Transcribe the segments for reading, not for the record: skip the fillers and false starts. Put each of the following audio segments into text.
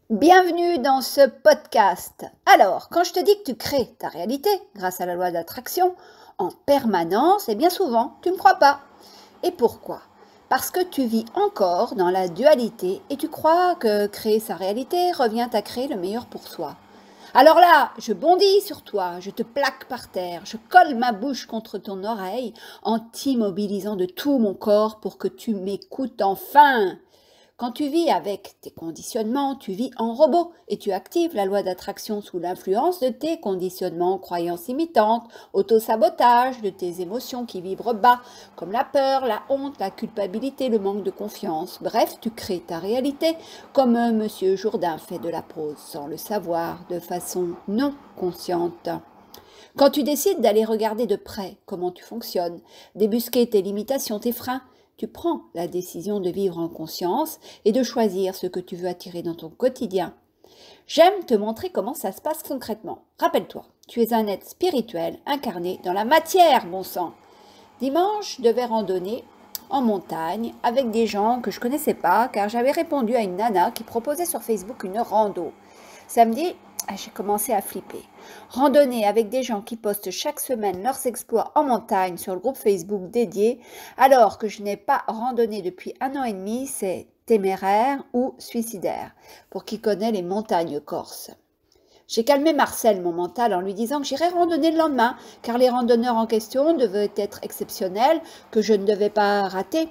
Bienvenue dans ce podcast. Alors, quand je te dis que tu crées ta réalité grâce à la loi d'attraction en permanence, et bien souvent, tu ne me crois pas. Et pourquoi? Parce que tu vis encore dans la dualité et tu crois que créer sa réalité revient à créer le meilleur pour soi. Alors là, je bondis sur toi, je te plaque par terre, je colle ma bouche contre ton oreille en t'immobilisant de tout mon corps pour que tu m'écoutes enfin. Quand tu vis avec tes conditionnements, tu vis en robot et tu actives la loi d'attraction sous l'influence de tes conditionnements, croyances imitantes, auto-sabotage, de tes émotions qui vibrent bas, comme la peur, la honte, la culpabilité, le manque de confiance. Bref, tu crées ta réalité comme Monsieur Jourdain fait de la prose, sans le savoir, de façon non consciente. Quand tu décides d'aller regarder de près comment tu fonctionnes, débusquer tes limitations, tes freins, tu prends la décision de vivre en conscience et de choisir ce que tu veux attirer dans ton quotidien. J'aime te montrer comment ça se passe concrètement. Rappelle-toi, tu es un être spirituel incarné dans la matière, bon sang. Dimanche, je devais randonner en montagne avec des gens que je ne connaissais pas car j'avais répondu à une nana qui proposait sur Facebook une rando. Samedi, j'ai commencé à flipper. Randonner avec des gens qui postent chaque semaine leurs exploits en montagne sur le groupe Facebook dédié, alors que je n'ai pas randonné depuis 1 an et demi, c'est téméraire ou suicidaire, pour qui connaît les montagnes corses. J'ai calmé Marcel, mon mental, en lui disant que j'irais randonner le lendemain, car les randonneurs en question devaient être exceptionnels, que je ne devais pas rater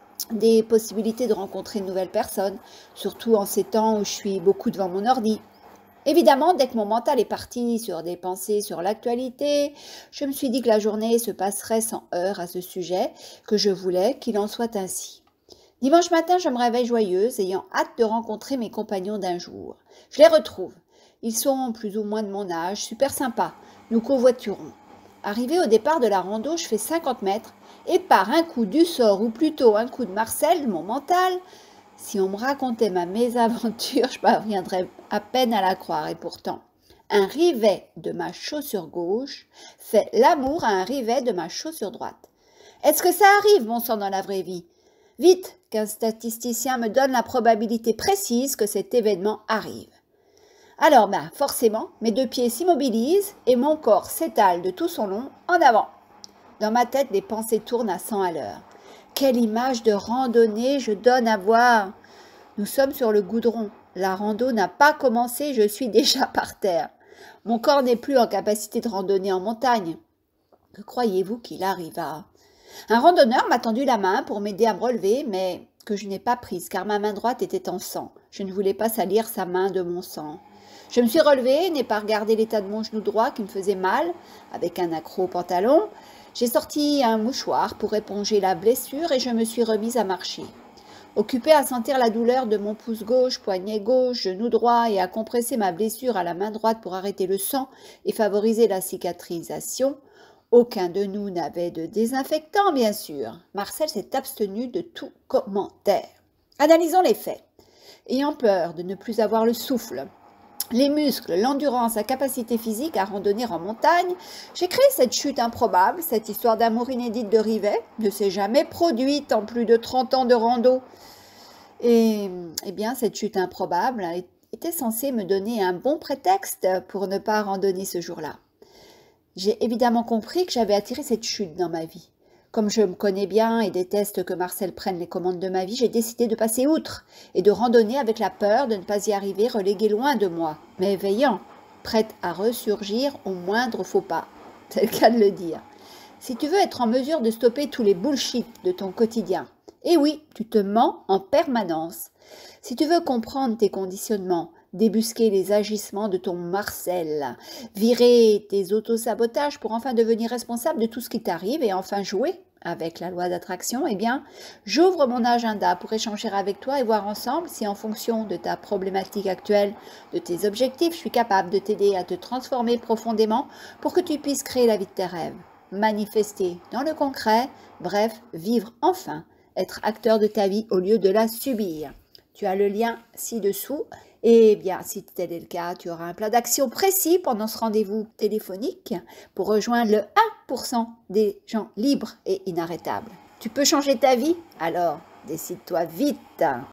des possibilités de rencontrer de nouvelles personnes, surtout en ces temps où je suis beaucoup devant mon ordi. Évidemment, dès que mon mental est parti sur des pensées sur l'actualité, je me suis dit que la journée se passerait sans heurts à ce sujet, que je voulais qu'il en soit ainsi. Dimanche matin, je me réveille joyeuse, ayant hâte de rencontrer mes compagnons d'un jour. Je les retrouve. Ils sont plus ou moins de mon âge, super sympas. Nous covoiturons. Arrivé au départ de la rando, je fais 50 mètres et par un coup du sort, ou plutôt un coup de Marcel, mon mental, si on me racontait ma mésaventure, je parviendrais à peine à la croire. Et pourtant, un rivet de ma chaussure gauche fait l'amour à un rivet de ma chaussure droite. Est-ce que ça arrive, bon sang, dans la vraie vie? Vite, qu'un statisticien me donne la probabilité précise que cet événement arrive. Alors, forcément, mes deux pieds s'immobilisent et mon corps s'étale de tout son long en avant. Dans ma tête, les pensées tournent à 100 à l'heure. Quelle image de randonnée je donne à voir! Nous sommes sur le goudron. La rando n'a pas commencé, je suis déjà par terre. Mon corps n'est plus en capacité de randonner en montagne. Que croyez-vous qu'il arriva? Un randonneur m'a tendu la main pour m'aider à me relever, mais que je n'ai pas prise car ma main droite était en sang. Je ne voulais pas salir sa main de mon sang. Je me suis relevée, n'ai pas regardé l'état de mon genou droit qui me faisait mal, avec un accroc au pantalon. J'ai sorti un mouchoir pour éponger la blessure et je me suis remise à marcher. Occupée à sentir la douleur de mon pouce gauche, poignet gauche, genou droit et à compresser ma blessure à la main droite pour arrêter le sang et favoriser la cicatrisation, aucun de nous n'avait de désinfectant, bien sûr. Marcel s'est abstenu de tout commentaire. Analysons les faits. Ayant peur de ne plus avoir le souffle, les muscles, l'endurance, la capacité physique à randonner en montagne, j'ai créé cette chute improbable, cette histoire d'amour inédite de rivet, ne s'est jamais produite en plus de 30 ans de rando. Et bien, cette chute improbable était censée me donner un bon prétexte pour ne pas randonner ce jour-là. J'ai évidemment compris que j'avais attiré cette chute dans ma vie. Comme je me connais bien et déteste que Marcel prenne les commandes de ma vie, j'ai décidé de passer outre et de randonner avec la peur de ne pas y arriver, reléguée loin de moi, mais veillant, prête à ressurgir au moindre faux pas. C'est le cas de le dire. Si tu veux être en mesure de stopper tous les bullshit de ton quotidien, et oui, tu te mens en permanence. Si tu veux comprendre tes conditionnements, débusquer les agissements de ton Marcel, virer tes autosabotages pour enfin devenir responsable de tout ce qui t'arrive et enfin jouer avec la loi d'attraction, eh bien, j'ouvre mon agenda pour échanger avec toi et voir ensemble si en fonction de ta problématique actuelle, de tes objectifs, je suis capable de t'aider à te transformer profondément pour que tu puisses créer la vie de tes rêves, manifester dans le concret, bref, vivre enfin, être acteur de ta vie au lieu de la subir. Tu as le lien ci-dessous. Et bien, si tel est le cas, tu auras un plan d'action précis pendant ce rendez-vous téléphonique pour rejoindre le 1% des gens libres et inarrêtables. Tu peux changer ta vie? Alors, décide-toi vite!